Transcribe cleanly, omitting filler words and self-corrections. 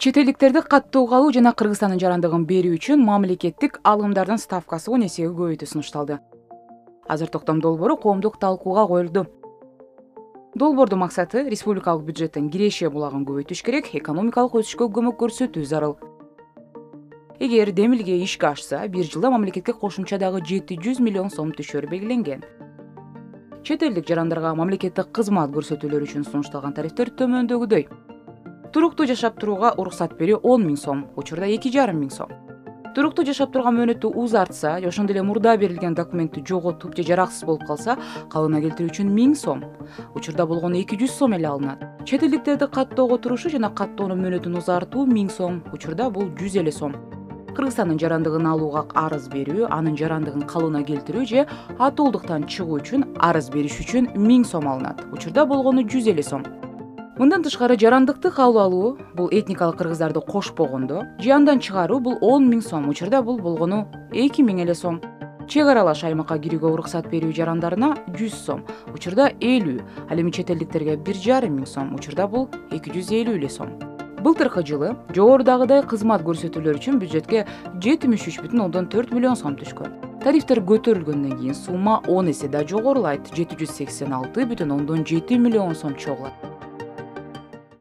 Чет элдиктерди каттоого алуу жана Кыргызстандын жарандыгын берүү үчүн мамлекеттик алымдардын ставкасы 10 эсеге көбөйтүү сунушталды. Азыр токтом долбоору коомдук талкууга коюлду. Долбоордун максаты республикалык бюджеттен киреше булагын көбөйтүш керек, экономикалык өсүшкө көмөк көрсөтүү зарыл. Эгер демилге ишке ашса, бир жылда мамлекетке кошумча дагы 700 миллион сом түшөр белгиленген. Чет элдик жарандарга мамлекеттик кызмат көрсөтүүлөр үчүн сунушталган тарифтер төмөндөгүдөй. Туруктуу жашап турууга уруксат берүү 10 000 сом, учурда 2,5 миң сом. Туруктуу жашап турган мөөнөттү узартса, ошондой эле мурда берилген документти жоготуп же жараксыз болуп калса, калыбына келтирүү үчүн 1000 сом, учурда болгону 200 сом эле алынат. Чет элдиктерди каттоого турушу жана каттоонун мөөнөтүн узартуу 1000 сом, учурда бул 100 эле сом. Кыргызстандын жарандыгын алууга арыз берүү, анын жарандыгын калыбына келтирүү же атуулдуктан чыгуу үчүн арыз бериш үчүн 1000 сом алынат, учурда болгону 100 эле сом. Мындан тышкары жарандыкты кабыл алуу, бул этникалык кыргыздарды кошпогондо, же андан чыгаруу бул 10 000 сом, учурда бул болгону 2000 эле сом. Чек аралаш аймакка кирүүгө уруксат берүү жарандарына 100 сом, учурда 50, ал эми чет элдиктерге 1,5 миң сом, учурда бул 250 эле сом. Былтыркы жылы жогорудагыдай кызмат көрсөтүүлөр үчүн бюджетке 73,4 миллион сом түшкөн. Тарифтер көтөрүлгөндөн кийин сумма 10 эсе да жогорулайт, 786,7 миллион сом чогулат.